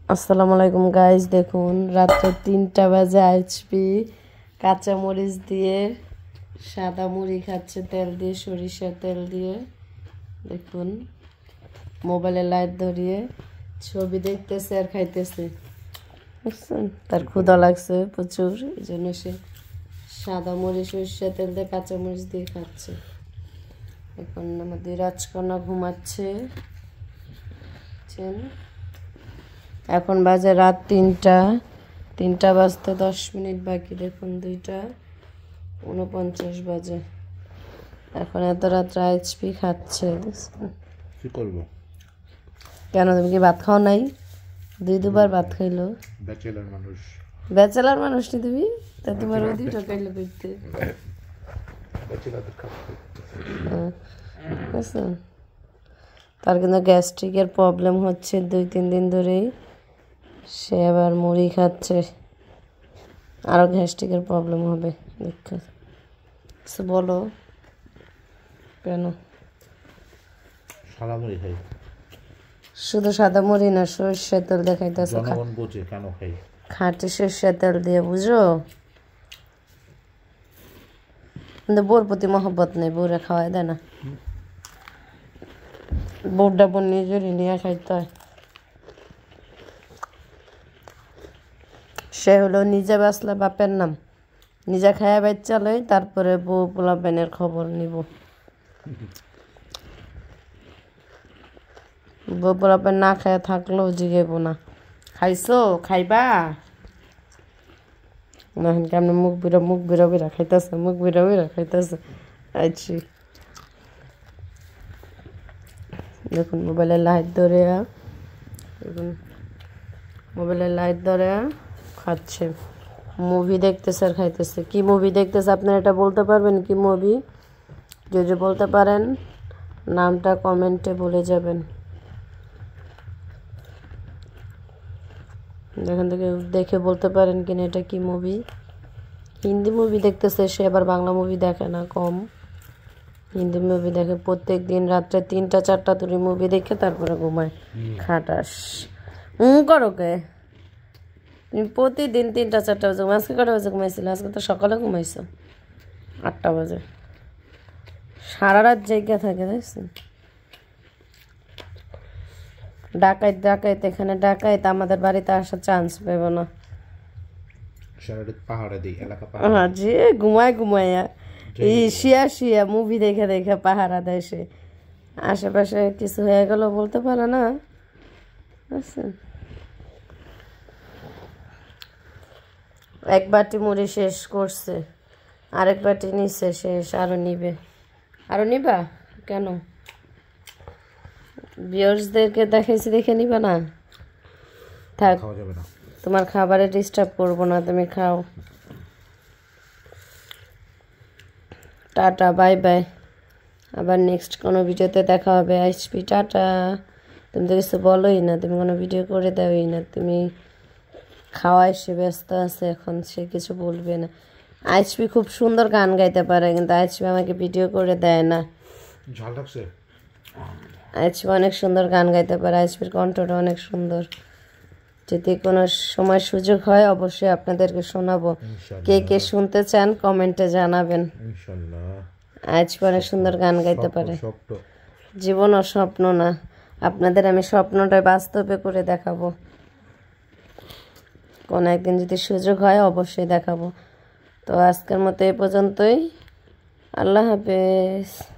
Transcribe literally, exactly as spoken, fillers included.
আসসালামু আলাইকুম গাইস, দেখুন রাত্রে তিনটা বাজে এইচপি কাঁচা মরিচ দিয়ে সাদা মুড়ি খাচ্ছে তেল দিয়ে, সরিষার তেল দিয়ে। দেখুন মোবাইলে লাইট ধরিয়ে ছবি দেখতেছে আর খাইতেছে, বুঝছেন? তার ক্ষুধা লাগছে প্রচুর, এই জন্য সে সাদা মুড়ি সরিষার তেল দিয়ে কাঁচা মরিচ দিয়ে খাচ্ছে। এখন আমাদের রাজকন্যা ঘুমাচ্ছে। এখন বাজে রাত তিনটা তিনটা বাজতে দশ মিনিট বাকি। দেখুন দুইটা উনপঞ্চাশ বাজে। এখন এত রাত্রে এইচপি খাচ্ছে। কি করবো? কেন, তুমি কি ভাত খাও নাই? দুই দুবার ভাত খাইলো। ব্যাচেলার মানুষ। ব্যাচেলার মানুষ নি তুমি? তা তোমার ওই দুইটা খাইলে পেতে। তার কিন্তু গ্যাস্ট্রিকের প্রবলেম হচ্ছে দুই তিন দিন ধরেই। সে আবার মুড়ি খাচ্ছে, আরও গ্যাস্ট্রিকের প্রবলেম হবে। দেখতে বলো কেন? সাদা মুড়ি খাই। শুধু সাদা মুড়ি না, সরষের তেল দেখাইতেছে। জনগণ বোঝে কেন খাই। খাঁটি সরষের তেল দিয়ে, বুঝো? কিন্তু বোর প্রতি মহব্বত নেই, বউরে খাওয়াই দেয় না। বউটা বোন নিজেরই নিয়ে খাইতে হয়। সে হলো নিজে বাঁচলে বাপের নাম, নিজে খায়া বাচ্চা লই, তারপরে বউ পোলাপানের খবর নিব। বউ পোলাপান না খায়া থাকলেও জিগাইব না, খাইছো খাইবা না। কেমন মুখ বিরা মুখ বিরা বিরা খাইতেছে, মুখ বিরা বিরা খাইতেছে। আইছি দেখুন মোবাইলের লাইট ধরে, দেখুন মোবাইলের লাইট ধরে খাচ্ছে, মুভি দেখতেছে আর খাইতেছে। কি মুভি দেখতেছে আপনারা এটা বলতে পারবেন? কি মুভি? যদি বলতে পারেন নামটা কমেন্টে বলে যাবেন। এখান থেকে দেখে বলতে পারেন কিনা এটা কি মুভি। হিন্দি মুভি দেখতেছে সে, আবার বাংলা মুভি দেখে না, কম হিন্দি মুভি দেখে। প্রত্যেক দিন রাত্রে তিনটা চারটা তুলি মুভি দেখে তারপরে ঘুমায়। খাটাস হুম করো কে? তুমি প্রতিদিন তিনটা চারটা বাজে ঘুমাই। আজকে কটা বাজে ঘুমাইছিল? আজকে তো সকালে ঘুমাইছো আটটা বাজে। সারা রাত জায়গা থাকে, দেখছেন? ডাকাইত ডাকাইত এখানে ডাকাইত, আমাদের বাড়িতে আসার চান্স পেব না। হ্যাঁ, যে ঘুমায় ঘুমাইয়া এই শিয়া শিয়া মুভি দেখে দেখে পাহারা দেয় সে। আশেপাশে কিছু হয়ে গেল বলতে পারে না, বুঝছেন? এক বাটি মুড়ি শেষ করছে, আরেক বাটি নিচ্ছে শেষ, আরো নিবে। আরো নিবা কেন? ভিউয়ার্সদেরকে দেখাইছি দেখে নিবা না? থাক, তোমার খাবারে ডিস্টার্ব করবো না, তুমি খাও। Tata, bye bye. আবার নেক্সট কোনো ভিডিওতে দেখা হবে। HP tata. তুমি তো কিছু বলোই না, তুমি কোনো ভিডিও করে দেওই না, তুমি খাওয়ায় সে ব্যস্ত আছে, এখন সে কিছু বলবে না। এইচপি খুব সুন্দর গান গাইতে পারে, কিন্তু এইচপি আমাকে ভিডিও করে দেয় না। এইচপি অনেক সুন্দর গান গাইতে পারে, এইচপির কণ্ঠটা অনেক সুন্দর। যদি কোনো সময় সুযোগ হয় অবশ্যই আপনাদেরকে শোনাবো। কে কে শুনতে চান কমেন্টে জানাবেন। এইচপি অনেক সুন্দর গান গাইতে পারে। জীবন ও স্বপ্ন না, আপনাদের আমি স্বপ্নটা বাস্তবে করে দেখাবো। কোন একদিন যদি সুযোগ হয় অবশ্যই দেখাবো। তো আজকের মতো এই পর্যন্তই। আল্লাহ হাফেজ।